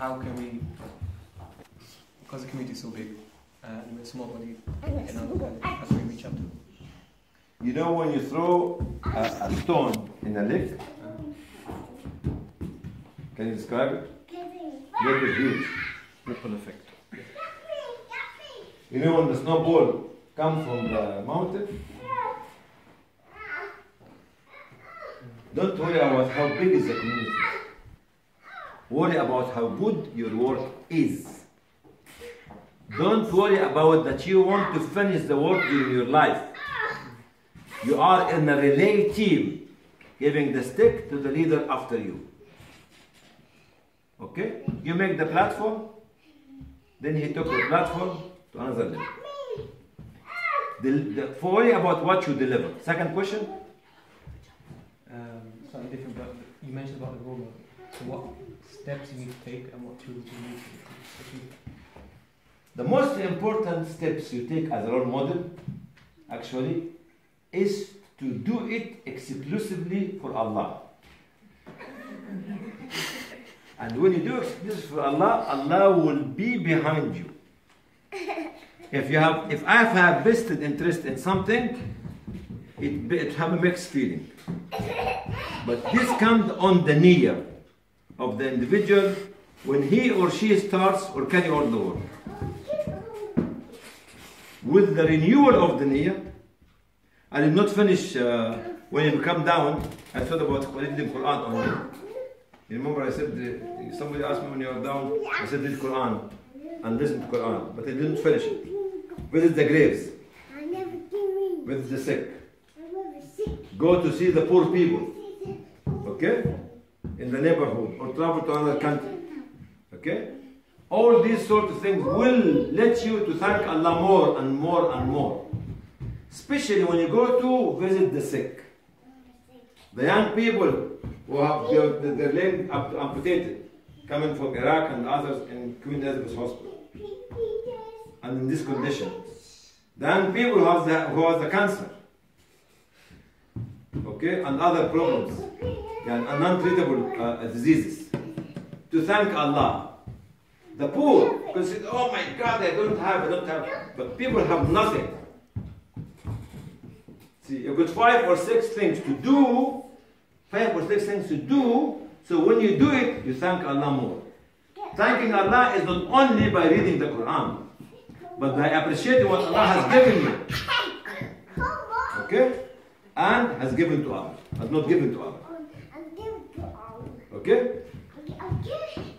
how can we, because the community is so big, and we're a small body, how can we reach out to? You know when you throw a stone in a lake, can you describe it? Lake is huge. Ripple effect. You know when the snowball comes from the mountain, don't worry about how big is the community. Worry about how good your work is. Don't worry about that you want to finish the work during your life. You are in a relay team, giving the stick to the leader after you. Okay? You make the platform, then he took the platform to another level. Worry about what you deliver. Second question? Slightly different, but you mentioned about the role model. So what steps you need to take and what tools you need to achieve? The most important steps you take as a role model, actually, is to do it exclusively for Allah. And when you do it exclusively for Allah, Allah will be behind you. If I have vested interest in something, it have a mixed feeling. But this comes on the niyyah of the individual when he or she starts or carry on the work. With the renewal of the niyyah, I did not finish when you come down. I thought about reading Quran only. You remember I said, somebody asked me when you are down, I said read Quran and listen to Quran, but I didn't finish it. Visit the graves, visit the sick, go to see the poor people, okay, in the neighborhood, or travel to another country, okay. All these sort of things will let you to thank Allah more and more and more. Especially when you go to visit the sick. The young people who have their leg amputated, coming from Iraq and others in Queen Elizabeth Hospital. And in this condition. The young people who have the cancer. Okay, and other problems. And non-treatable diseases. To thank Allah. The poor, because oh my God, I don't have. But people have nothing. See, you've got 5 or 6 things to do. 5 or 6 things to do. So when you do it, you thank Allah more. Thanking Allah is not only by reading the Quran, but by appreciating what Allah has given you. Okay? And has given to others. Has not given to others. Okay?